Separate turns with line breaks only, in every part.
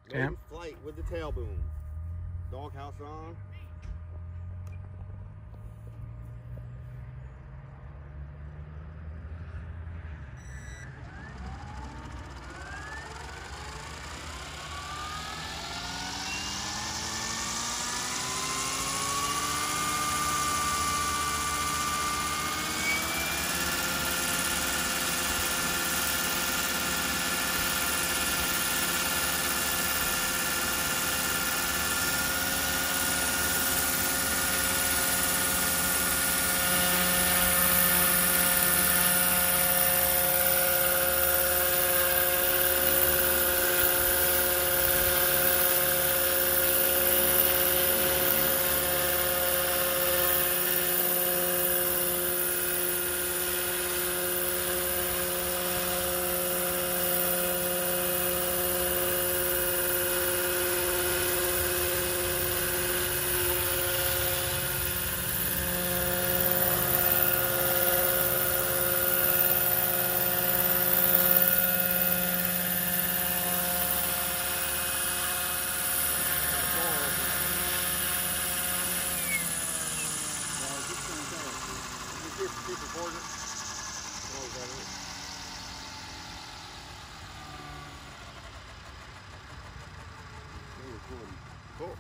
Maiden flight with the tail boom. Doghouse on. Keep recording it. Oh, is that it? Still recording. Cool.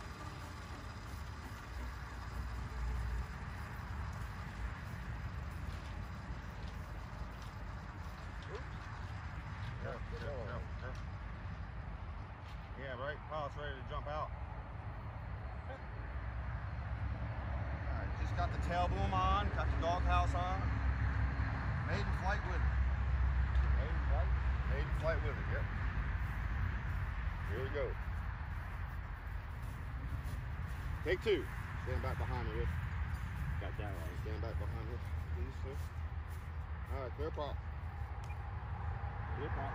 Yeah, right. Pilot's ready to jump out. Alright, just got the tail boom on, got the doghouse on. Maiden flight with it. Maiden flight? Maiden flight with it, yep. Here we go. Take two. Stand back behind me, Rich. Got that right. Stand back behind me, please, sir. Alright, clear pop. Clear pop.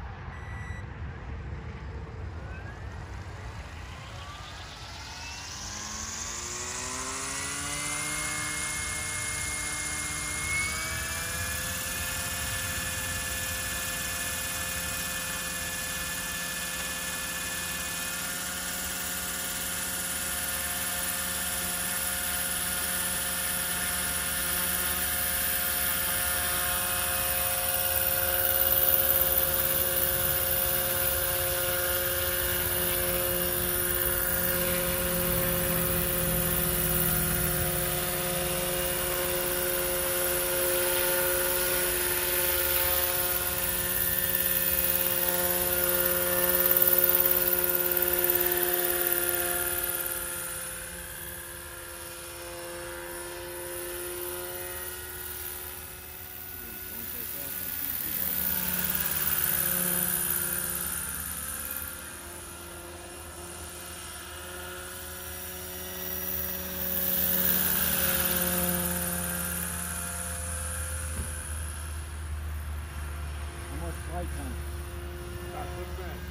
Flight time.
About 6 minutes.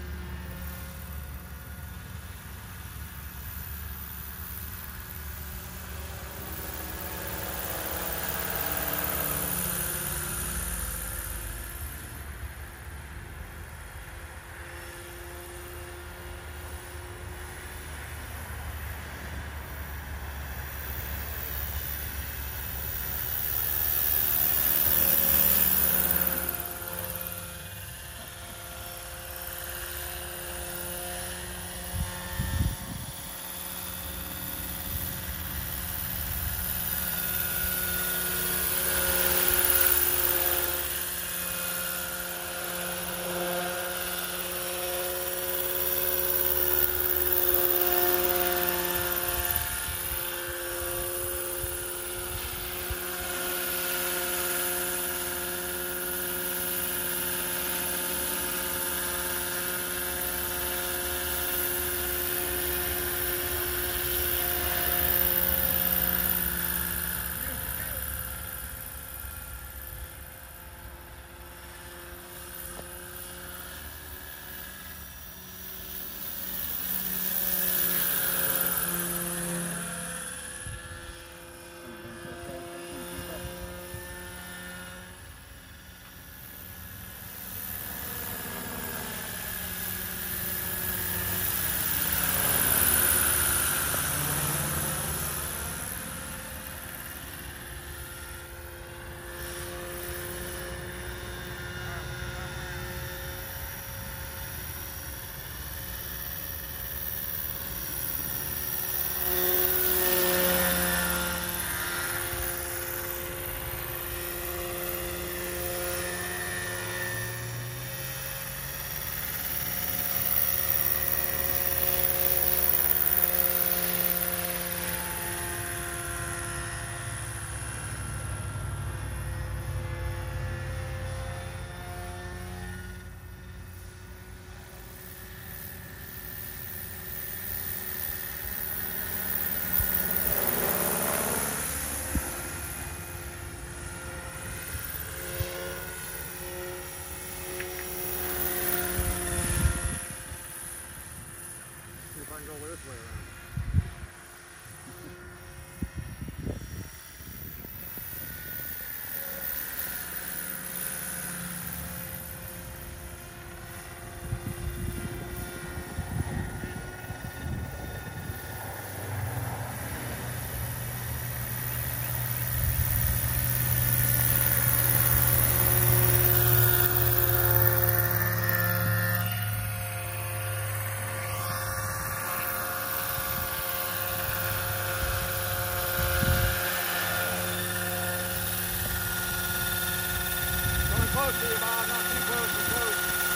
close to you, Bob. Not too close, too close.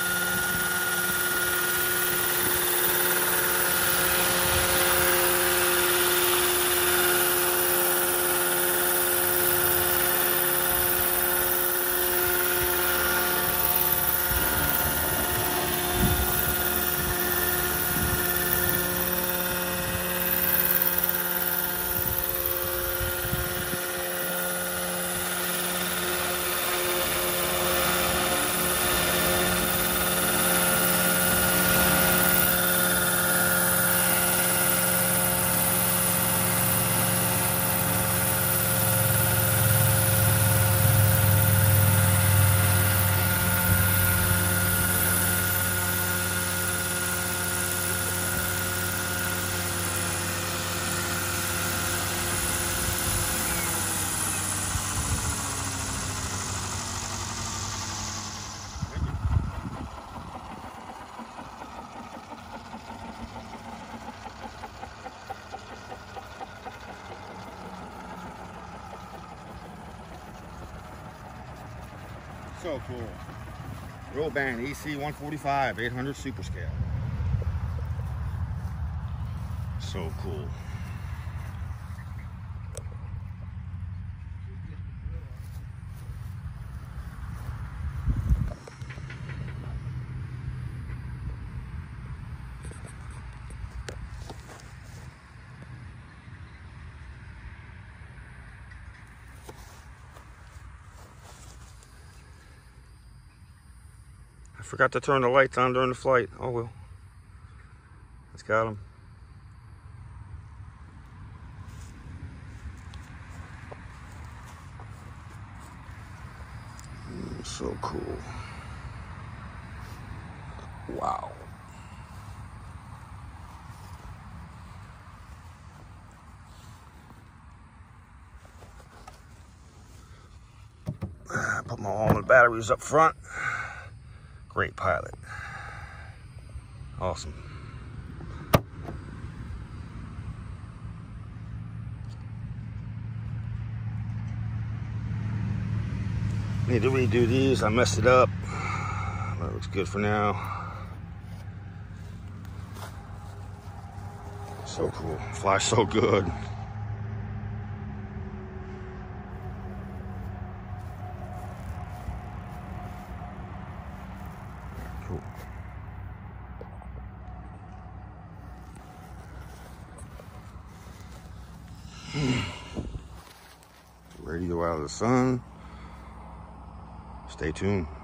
So cool. Roll band EC 145 800 Super Scale. So cool. I forgot to turn the lights on during the flight. Oh well. It's got them. So cool. Wow. Put my all the batteries up front. Great pilot. Awesome. Need to redo these. I messed it up. But it looks good for now. So cool. Flies so good. Cool. Ready to go out of the sun. Stay tuned.